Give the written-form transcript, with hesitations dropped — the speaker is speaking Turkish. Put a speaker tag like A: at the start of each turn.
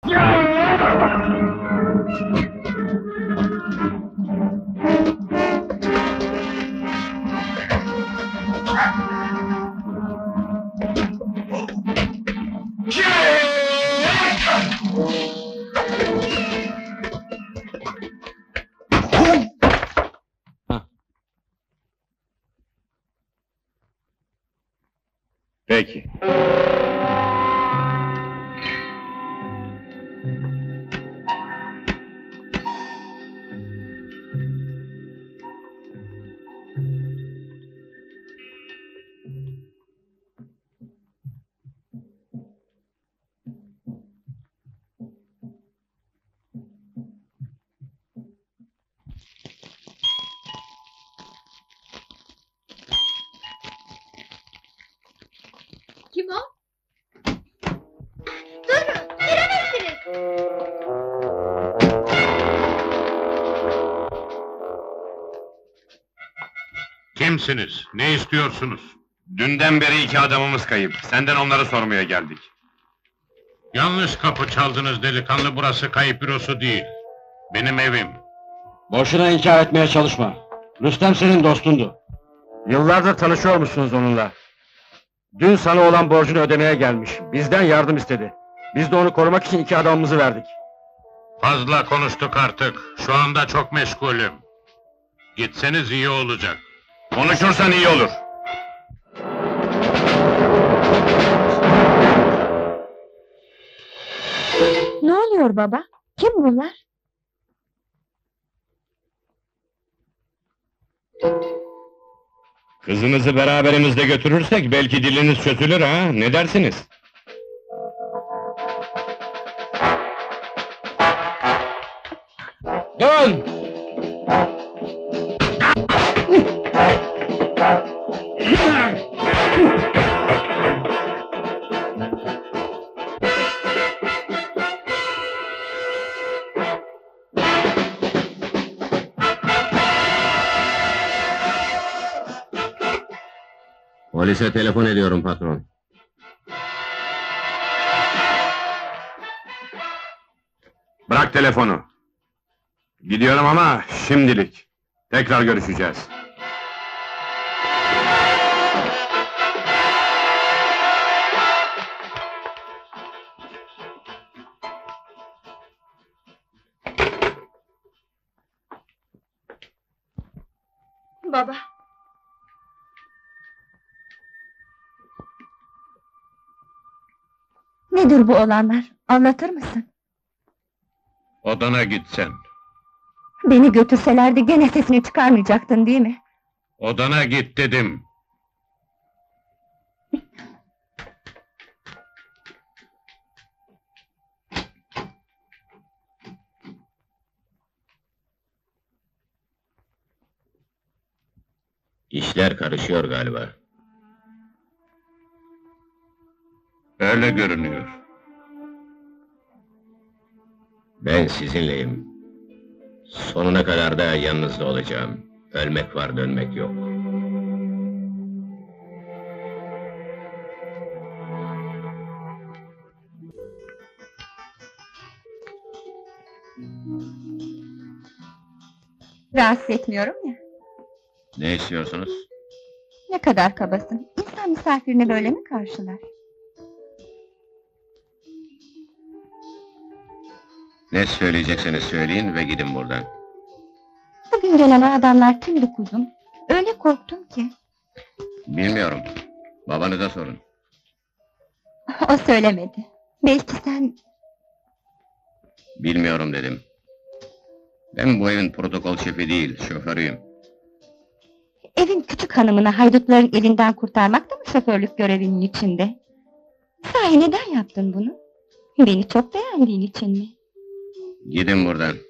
A: Peki.
B: Kim o? Durun, giremezsiniz!
C: Kimsiniz? Ne istiyorsunuz?
A: Dünden beri 2 adamımız kayıp. Senden onları sormaya geldik.
C: Yanlış kapı çaldınız delikanlı, burası kayıp bürosu değil. Benim evim.
D: Boşuna inkar etmeye çalışma. Rüstem senin dostundu.
E: Yıllardır tanışıyor musunuz onunla? Dün sana olan borcunu ödemeye gelmiş. Bizden yardım istedi. Biz de onu korumak için 2 adamımızı verdik.
C: Fazla konuştuk artık. Şu anda çok meşgulüm. Gitseniz iyi olacak.
A: Konuşursan iyi olur.
B: Ne oluyor baba? Kim bunlar?
A: Kızınızı beraberimizde götürürsek belki diliniz çözülür ha? Ne dersiniz?
D: Dön!
A: Polise telefon ediyorum patron. Bırak telefonu. Gidiyorum ama şimdilik. Tekrar görüşeceğiz.
B: Baba. Nedir bu olanlar? Anlatır mısın?
C: Odana git sen.
B: Beni götürselerdi gene sesini çıkarmayacaktın değil mi?
C: Odana git dedim.
A: İşler karışıyor galiba.
C: Öyle görünüyor.
A: Ben sizinleyim. Sonuna kadar da yanınızda olacağım. Ölmek var, dönmek yok.
B: Rahatsız etmiyorum ya.
A: Ne istiyorsunuz?
B: Ne kadar kabasın. İnsan misafirini böyle mi karşılar?
A: Ne söyleyecekseniz söyleyin ve gidin buradan.
B: Bugün gelen o adamlar kimdi kuzum? Öyle korktum ki.
A: Bilmiyorum. Babanıza sorun.
B: O söylemedi. Belki sen...
A: Bilmiyorum dedim. Ben bu evin protokol şefi değil, şoförüyüm.
B: Evin küçük hanımını haydutların elinden kurtarmak da mı şoförlük görevinin içinde? Sahi neden yaptın bunu? Beni çok beğendiğin için mi?
A: Gidin buradan.